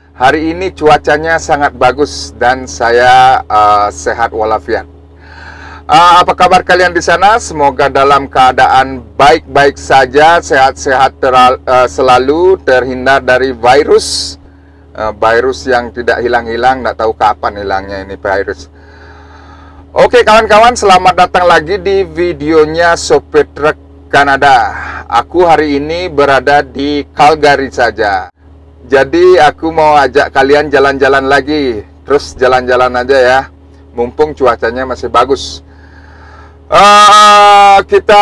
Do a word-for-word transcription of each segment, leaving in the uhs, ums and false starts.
Hari ini cuacanya sangat bagus dan saya uh, sehat walafiat. Uh, apa kabar kalian di sana? Semoga dalam keadaan baik-baik saja, sehat-sehat uh, selalu, terhindar dari virus. Uh, virus yang tidak hilang-hilang, nggak tahu kapan hilangnya ini virus. Oke kawan-kawan, selamat datang lagi di videonya Sopir Truk Kanada. Aku hari ini berada di Calgary saja. Jadi aku mau ajak kalian jalan-jalan lagi. Terus jalan-jalan aja ya, mumpung cuacanya masih bagus. uh, Kita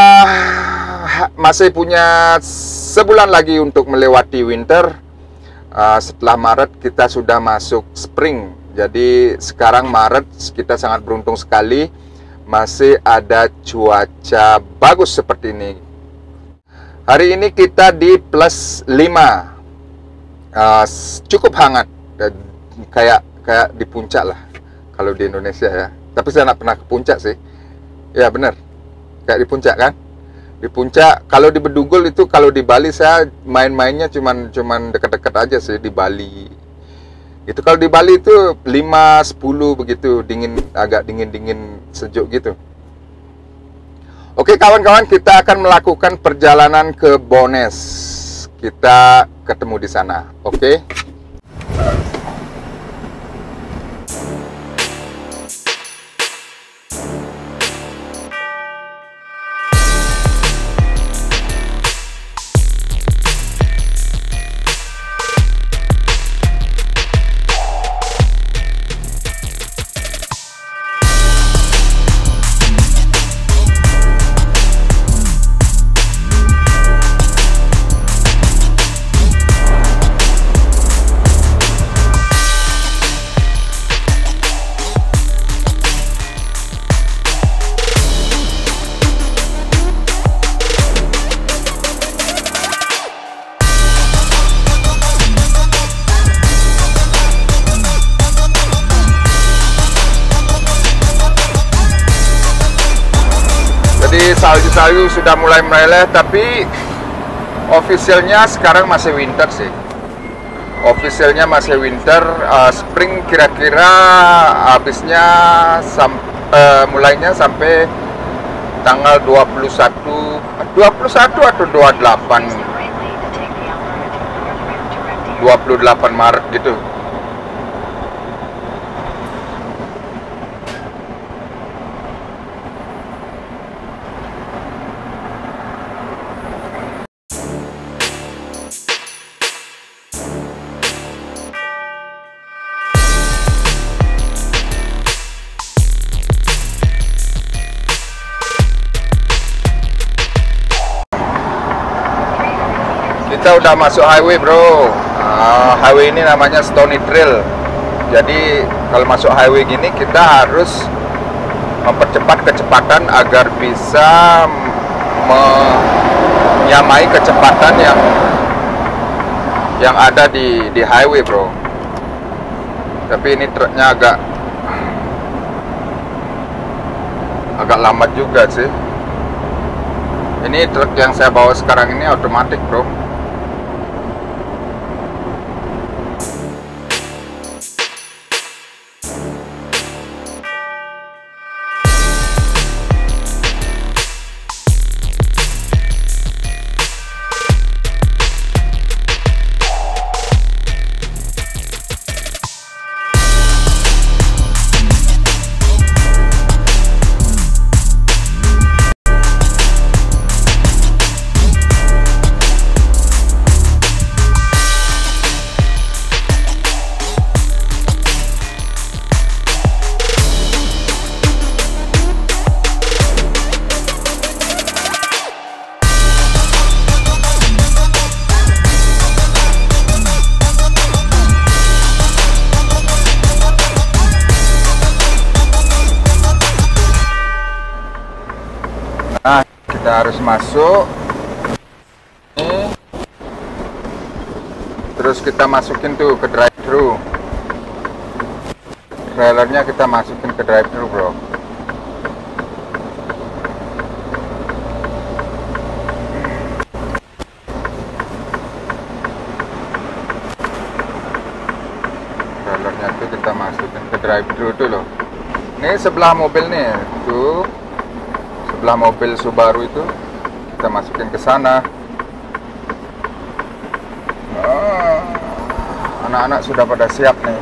masih punya sebulan lagi untuk melewati winter. uh, Setelah Maret kita sudah masuk spring. Jadi sekarang Maret kita sangat beruntung sekali masih ada cuaca bagus seperti ini. Hari ini kita di plus lima. Uh, cukup hangat, dan kayak kayak di puncak lah kalau di Indonesia ya. Tapi saya nggak pernah ke puncak sih. Ya bener, kayak di puncak kan. Di puncak, kalau di Bedugul itu, kalau di Bali saya main-mainnya cuman cuman dekat-dekat aja sih di Bali. Itu kalau di Bali itu lima sepuluh begitu, dingin, agak dingin-dingin sejuk gitu. Oke kawan-kawan, kita akan melakukan perjalanan ke Bowness. Kita ketemu di sana, oke? Salju-salju sudah mulai meleleh, tapi officialnya sekarang masih winter sih. Officialnya masih winter. uh, Spring kira-kira habisnya sam uh, mulainya sampai tanggal dua puluh satu dua puluh satu atau dua puluh delapan dua puluh delapan Maret gitu. Kita udah masuk highway bro. uh, Highway ini namanya Stony Trail. Jadi kalau masuk highway gini kita harus mempercepat kecepatan agar bisa menyamai kecepatan yang yang ada di di highway bro. Tapi ini truknya agak agak lambat juga sih. Ini truk yang saya bawa sekarang ini otomatis bro. Nah, kita harus masuk ini. Terus kita masukin tuh ke drive-thru. Trailernya kita masukin ke drive-thru bro. kita masukin ke drive-thru itu loh. Ini sebelah mobil nih, tuh sebelah mobil Subaru itu kita masukin ke sana. Oh, anak-anak sudah pada siap nih.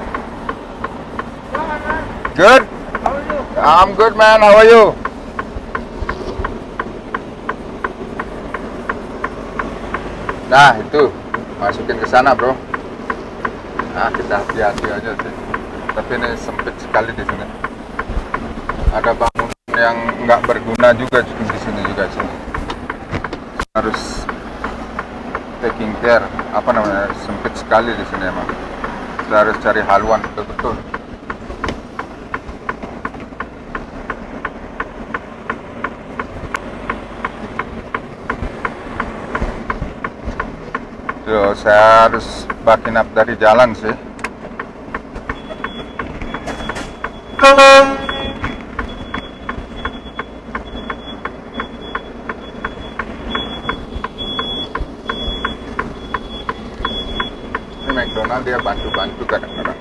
Good. I'm good man. How are you? Nah itu masukin ke sana bro. Nah kita hati-hati aja sih. Tapi ini sempit sekali di sini. Ada bangunan yang nggak berguna juga di sini juga sih. Harus taking care. Apa namanya? Sempit sekali di sini emang. Kita harus cari haluan betul-betul. Tuh, saya harus backing up dari jalan sih. Ini McDonald dia bantu-bantu kadang-kadang.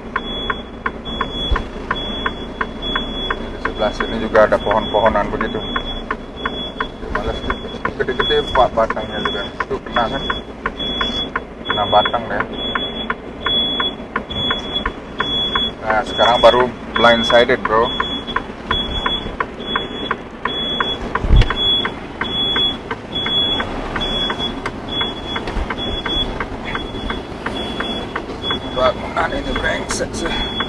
Di sebelah sini juga ada pohon-pohonan begitu. Malah gede-gede pak batangnya juga. Itu kena kan? Kena batang deh. Nah sekarang baru blindsided bro. Bangunan ini brengsek sih.